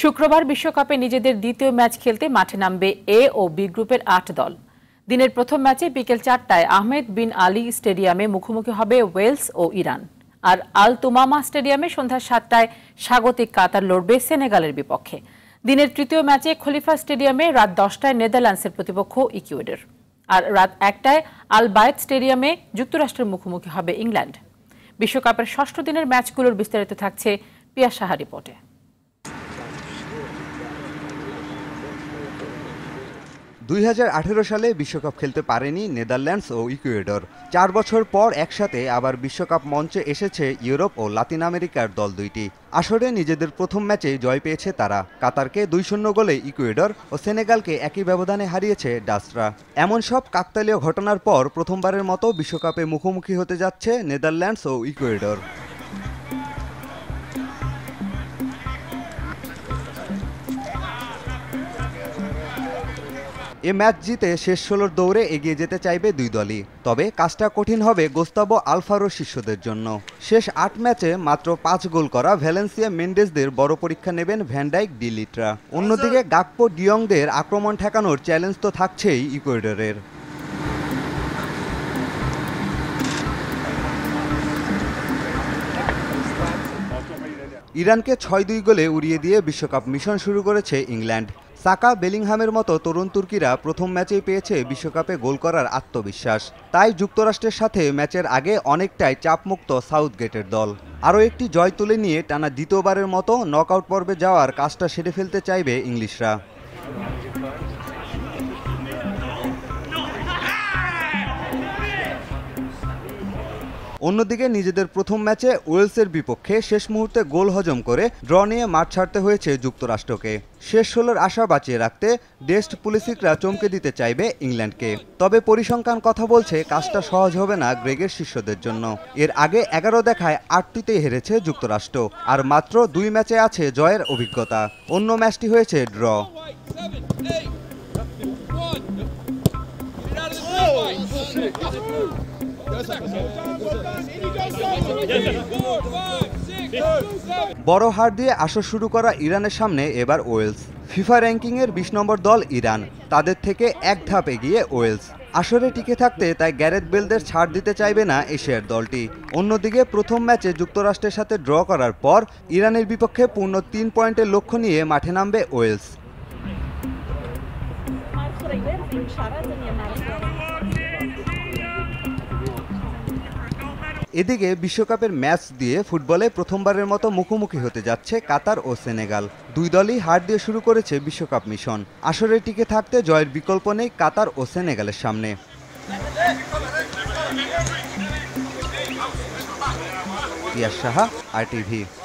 শুক্রবার বিশ্বকাপে নিজেদের দ্বিতীয় ম্যাচ খেলতে মাঠে নামবে এ ও বি গ্রুপের ৮ দল। দিনের প্রথম ম্যাচে বিকেল ৪টায় আহমেদ বিন আলী স্টেডিয়ামে মুখোমুখি হবে ওয়েলস ও ইরান। আর আল তুমামা স্টেডিয়ামে সন্ধ্যা ৭টায় স্বাগতিক কাতার লড়বে সেনেগালের বিপক্ষে। দিনের তৃতীয় ম্যাচে খলিফা স্টেডিয়ামে রাত ১০টায় নেদারল্যান্ডসের প্রতিপক্ষ ইকুয়েডর। আর রাত ১টায় আল বায়েত স্টেডিয়ামে যুক্তরাষ্ট্রের মুখোমুখি হবে ইংল্যান্ড। বিশ্বকাপের ষষ্ঠ দিনের ম্যাচগুলোর বিস্তারিত থাকছে পিয়া সাহা রিপোর্টে। ২০১৮ সালে বিশ্বকাপ খেলতে পারেনি নেদারল্যান্ডস ও ইকুয়েডর। ৪ বছর পর একসাথে আবার বিশ্বকাপ মঞ্চে এসেছে ইউরোপ ও লাতিন আমেরিকার দল দুইটি। আসরে নিজেদের প্রথম ম্যাচেই জয় পেয়েছে তারা। কাতারকে ২-০ গোলে ইকুয়েডর ও সেনেগালকে একই ব্যবধানে হারিয়েছে ডাচরা। এমন সব কাকতালীয় ঘটনার পর প্রথমবারের মতো বিশ্বকাপে মুখোমুখি হতে যাচ্ছে নেদারল্যান্ডস ও ইকুয়েডর। এ ম্যাচ জিতে শেষ ১৬র দৌড়ে এগিয়ে যেতে চাইবে দুই দলই। তবে কাজটা কঠিন হবে গোস্তাবো আলফারো শিষ্যদের জন্য। শেষ ৮ ম্যাচে মাত্র ৫ গোল করা ভ্যালেন্সিয়া মেন্ডেসদের বড় পরীক্ষা নেবেন ভ্যান ডাইক ডি লিটরা। অন্যদিকে গাকপো ডিয়ংদের আক্রমণ ঠেকানোর চ্যালেঞ্জ তো থাকছেই ইকুয়েডরের। ইরানকে ৬-২ গোলে উড়িয়ে দিয়ে বিশ্বকাপ মিশন শুরু করেছে ইংল্যান্ড। সাকা, বেলিংহামের মতো তরুণ তুর্কিরা প্রথম ম্যাচেই পেয়েছে বিশ্বকাপে গোল করার আত্মবিশ্বাস। তাই যুক্তরাষ্ট্রের সাথে ম্যাচের আগে অনেকটাই চাপমুক্ত সাউথগেটের দল। আরও একটি জয় তুলে নিয়ে টানা দ্বিতীয়বারের মতো নকআউট পর্বে যাওয়ার কাজটা সেরে ফেলতে চাইবে ইংলিশরা। অন্যদিকে নিজেদের প্রথম ম্যাচে ওয়েলসের বিপক্ষে শেষ মুহূর্তে গোল হজম করে ড্র নিয়ে মাঠ ছাড়তে হয়েছে যুক্তরাষ্ট্রকে। শেষ ১৬র আশা বাঁচিয়ে রাখতে ডেস্ট পুলিশিকরা চমকে দিতে চাইবে ইংল্যান্ডকে। তবে পরিসংখ্যান কথা বলছে কাজটা সহজ হবে না গ্রেগের শিষ্যদের জন্য। এর আগে ১১ দেখায় ৮টিতেই হেরেছে যুক্তরাষ্ট্র, আর মাত্র ২ ম্যাচে আছে জয়ের অভিজ্ঞতা। অন্য ম্যাচটি হয়েছে ড্র। বড় হার দিয়ে আসর শুরু করা ইরানের সামনে এবার ওয়েলস। ফিফা র্যাঙ্কিংয়ের ২০ নম্বর দল ইরান, তাদের থেকে এক ধাপ এগিয়ে ওয়েলস। আসরে টিকে থাকতে তাই গ্যারেথ বেলদের ছাড় দিতে চাইবে না এশিয়ার দলটি। অন্যদিকে প্রথম ম্যাচে যুক্তরাষ্ট্রের সাথে ড্র করার পর ইরানের বিপক্ষে পূর্ণ ৩ পয়েন্টের লক্ষ্য নিয়ে মাঠে নামবে ওয়েলস। এদিকে বিশ্বকাপের ম্যাচ দিয়ে ফুটবলে প্রথমবারের মতো মুখোমুখি হতে যাচ্ছে কাতার ও সেনেগাল। দুই দলই হার দিয়ে শুরু করেছে বিশ্বকাপ মিশন। আসরে টিকে থাকতে জয়ের বিকল্প নেই কাতার ও সেনেগালের সামনে। পিয়া সাহা, RTV।